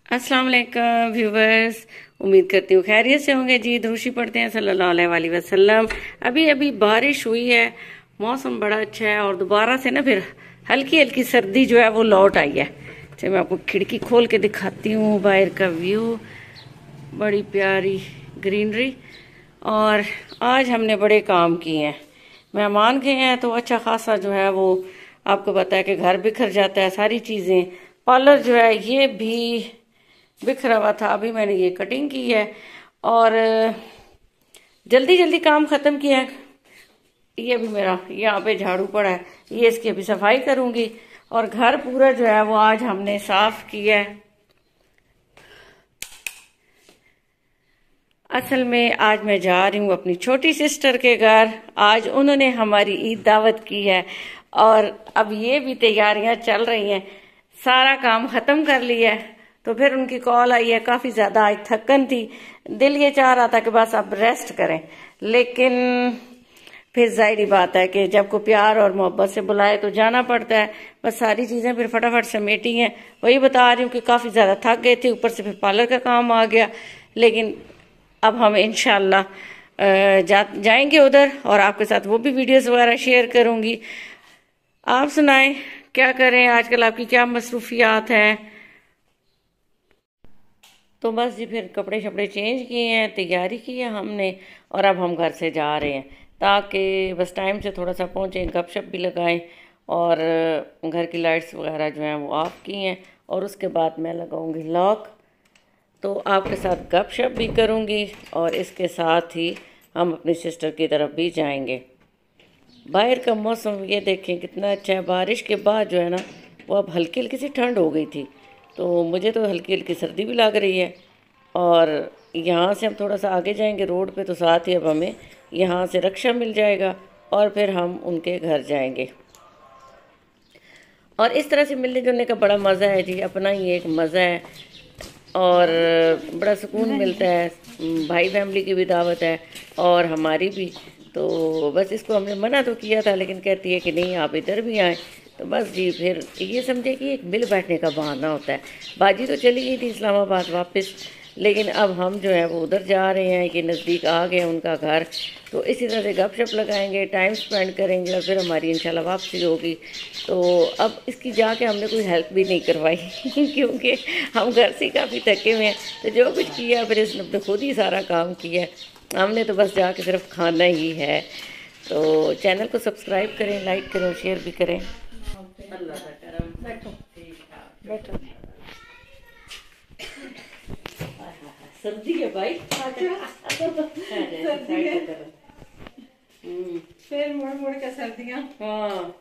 अस्सलाम वालेकुम व्यूवर्स। उम्मीद करती हूँ खैरियत से होंगे जी। दुरूशी पढ़ते हैं सल्लल्लाहु अलैहि वसल्लम। अभी अभी बारिश हुई है, मौसम बड़ा अच्छा है और दोबारा से ना फिर हल्की हल्की सर्दी जो है वो लौट आई है। चलिए मैं आपको खिड़की खोल के दिखाती हूँ बाहर का व्यू। बड़ी प्यारी ग्रीनरी। और आज हमने बड़े काम किए हैं। मेहमान गए हैं तो अच्छा खासा जो है वो आपको पता है कि घर बिखर जाता है, सारी चीज़ें। पार्लर जो है ये भी बिखरा हुआ था, अभी मैंने ये कटिंग की है और जल्दी जल्दी काम खत्म किया है। ये अभी मेरा यहाँ पे झाड़ू पड़ा है, ये इसकी अभी सफाई करूंगी। और घर पूरा जो है वो आज हमने साफ किया है। असल में आज मैं जा रही हूँ अपनी छोटी सिस्टर के घर। आज उन्होंने हमारी ईद दावत की है और अब ये भी तैयारियां चल रही हैं। सारा काम खत्म कर लिया है तो फिर उनकी कॉल आई है। काफी ज्यादा आज थकन थी, दिल ये चाह रहा था कि बस अब रेस्ट करें, लेकिन फिर जाहिर बात है कि जब को प्यार और मोहब्बत से बुलाए तो जाना पड़ता है। बस सारी चीजें फिर फटाफट समेटी हैं। वही बता रही हूँ कि काफी ज्यादा थक गए थे, ऊपर से फिर पार्लर का काम आ गया। लेकिन अब हम इंशाल्लाह जाएंगे उधर और आपके साथ वो भी वीडियोस वगैरह शेयर करूंगी। आप सुनाएं क्या करें, आजकल आपकी क्या मसरूफियात हैं। तो बस जी फिर कपड़े शपड़े चेंज किए हैं, तैयारी की है हमने और अब हम घर से जा रहे हैं ताकि बस टाइम से थोड़ा सा पहुँचें, गपशप भी लगाएं। और घर की लाइट्स वगैरह जो हैं वो ऑफ की हैं और उसके बाद मैं लगाऊंगी लॉक। तो आपके साथ गपशप भी करूंगी और इसके साथ ही हम अपनी सिस्टर की तरफ भी जाएंगे। बाहर का मौसम ये देखें कितना अच्छा है। बारिश के बाद जो है ना वो अब हल्की हल्की सी ठंड हो गई थी, तो मुझे तो हल्की हल्की सर्दी भी लग रही है। और यहाँ से हम थोड़ा सा आगे जाएंगे रोड पे तो साथ ही अब हमें यहाँ से रिक्शा मिल जाएगा और फिर हम उनके घर जाएंगे। और इस तरह से मिलने जुलने का बड़ा मज़ा है जी, अपना ही एक मज़ा है और बड़ा सुकून मिलता है। भाई फैमिली की भी दावत है और हमारी भी। तो बस इसको हमने मना तो किया था लेकिन कहती है कि नहीं आप इधर भी आएँ। तो बस जी फिर ये समझे कि एक मिल बैठने का बहाना होता है। बाजी तो चली गई थी इस्लामाबाद वापस, लेकिन अब हम जो है वो उधर जा रहे हैं कि नज़दीक आ गए उनका घर। तो इसी तरह से गपशप लगाएंगे, टाइम स्पेंड करेंगे और फिर हमारी इंशाल्लाह वापसी होगी। तो अब इसकी जाके हमने कोई हेल्प भी नहीं करवाई क्योंकि हम घर से काफ़ी थके हुए हैं। तो जो कुछ किया फिर इसने अपने खुद ही सारा काम किया, हमने तो बस जाके सिर्फ खाना ही है। तो चैनल को सब्सक्राइब करें, लाइक करें, शेयर भी करें। अल्लाह का करम। बैठो बैठो। सर्दी है भाई। सर्दी है। फिर मुड़ मुड़ के सर्दियाँ। हाँ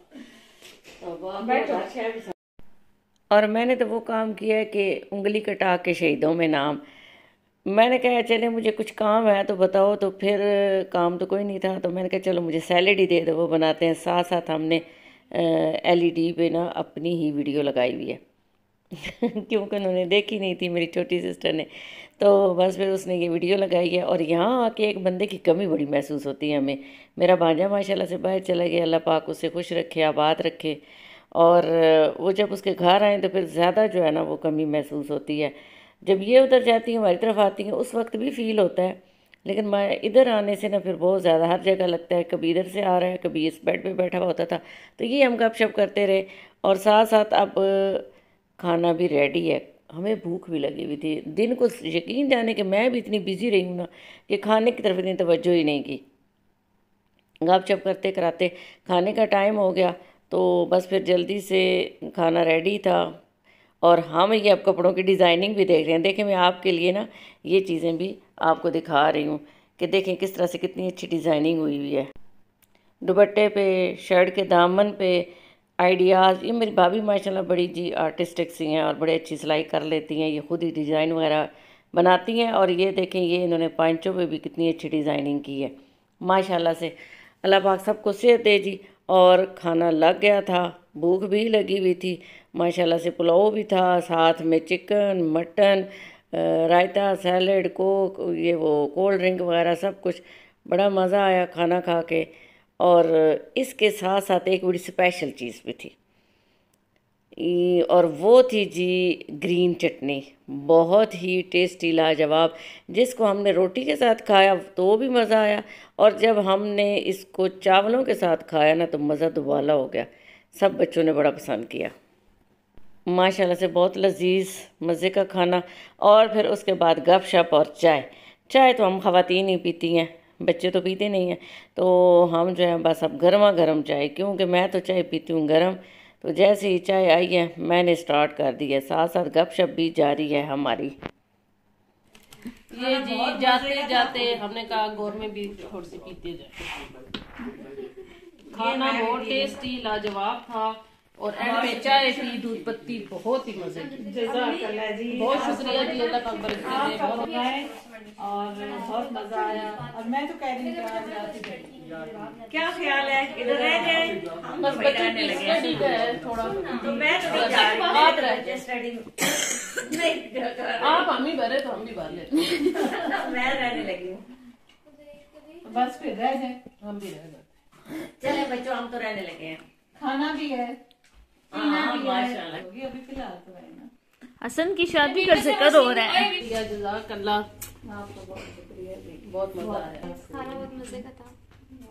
बैठो। और मैंने तो वो काम किया है कि उंगली कटा के शहीदों में नाम। मैंने कहा चले मुझे कुछ काम है तो बताओ, तो फिर काम तो कोई नहीं था तो मैंने कहा चलो मुझे सैलेड ही दे दो, वो बनाते हैं। साथ साथ हमने LED पे ना अपनी ही वीडियो लगाई हुई है क्योंकि उन्होंने देखी नहीं थी मेरी छोटी सिस्टर ने। तो बस फिर उसने ये वीडियो लगाई है और यहाँ आके एक बंदे की कमी बड़ी महसूस होती है हमें। मेरा भांजा माशाल्लाह से बाहर चला गया, अल्लाह पाक उसे खुश रखे, आबाद रखे। और वो जब उसके घर आए तो फिर ज़्यादा जो है ना वो कमी महसूस होती है। जब ये उधर जाती हैं हमारी तरफ आती हैं उस वक्त भी फील होता है, लेकिन मैं इधर आने से ना फिर बहुत ज़्यादा हर जगह लगता है। कभी इधर से आ रहा है, कभी इस बेड पे बैठा हुआ होता था। तो ये हम गपशप करते रहे और साथ साथ अब खाना भी रेडी है। हमें भूख भी लगी हुई थी। दिन को यकीन जाने कि मैं भी इतनी बिजी रही हूँ ना कि खाने की तरफ इतनी तवज्जो ही नहीं की। गपशप करते कराते खाने का टाइम हो गया तो बस फिर जल्दी से खाना रेडी था। और हम ये अब कपड़ों की डिज़ाइनिंग भी देख रहे हैं। देखें मैं आपके लिए ना ये चीज़ें भी आपको दिखा रही हूँ कि देखें किस तरह से कितनी अच्छी डिज़ाइनिंग हुई हुई है। दुपट्टे पे, शर्ट के दामन पे आइडियाज़। ये मेरी भाभी माशाल्लाह बड़ी जी आर्टिस्टिक सी हैं और बड़े अच्छी सिलाई कर लेती हैं। ये खुद ही डिज़ाइन वगैरह बनाती हैं। और ये देखें ये इन्होंने पांचों पे भी कितनी अच्छी डिज़ाइनिंग की है माशाल्लाह से। अल्लाह पाक सबको सेहत दे जी। और खाना लग गया था, भूख भी लगी हुई थी माशाल्लाह से। पुलाव भी था, साथ में chicken, mutton, raita, salad, coke, ये वो कोल्ड ड्रिंक वगैरह सब कुछ। बड़ा मज़ा आया खाना खा के। और इसके साथ साथ एक बड़ी स्पेशल चीज़ भी थी। और वो थी जी ग्रीन चटनी, बहुत ही टेस्टी लाजवाब, जिसको हमने रोटी के साथ खाया तो वो भी मज़ा आया, और जब हमने इसको चावलों के साथ खाया ना तो मज़ा दुबाला हो गया। सब बच्चों ने बड़ा पसंद किया माशाल्लाह से, बहुत लजीज मज़े का खाना। और फिर उसके बाद गपशप और चाय। चाय तो हम ख़वातीन ही पीती हैं, बच्चे तो पीते नहीं हैं, तो हम जो है बस अब गर्मा गर्म चाय, क्योंकि मैं तो चाय पीती हूँ गर्म। तो जैसे ही चाय आई है मैंने स्टार्ट कर दी है, साथ साथ गपशप भी जारी है हमारी। ये जी जाते जाते हमने कहा गोर में भी थोड़ी सी पीते जाए। खाना बहुत टेस्टी लाजवाब था, और एंड में चाय पी, दूध पत्ती, बहुत ही मजे की। बहुत शुक्रिया जी, अल्लाह पाक बरकत दे, बहुत और बहुत मजा आया। और मैं तो कह रही हूँ क्या ख्याल है, इधर रह जाए, बस बच्चों की स्टडी का है थोड़ा, तो मैं तो आप रह जाए, स्टडी आप हम ही भरे तो हम भी भर लेते, मैं रहने लगी हूँ, बस फिर रह जाए, हम भी रह जाते। चले बच्चों, हम तो रहने लगे हैं, खाना भी है, माशाल्लाह। अभी फिलहाल तो है ना। हसन की शादी का जिक्र हो रहा है। जज़ाकल्लाह, आपको बहुत शुक्रिया, बहुत मजा आया, खाना बहुत मजे का था,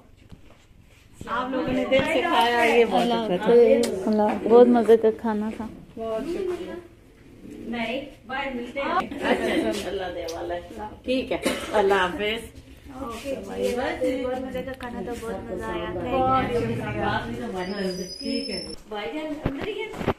आप लोगों ने दिल से खाया, ये बहुत बहुत मजे का खाना था। बहुत शुक्रिया। नहीं बाहर मिलते हैं। अच्छा अल्लाह दे वाला है, ठीक है, अल्लाह हाफिज। बहुत मजे का खाना था, बहुत मजा आया। ठीक है भाईजान अंदर ही है।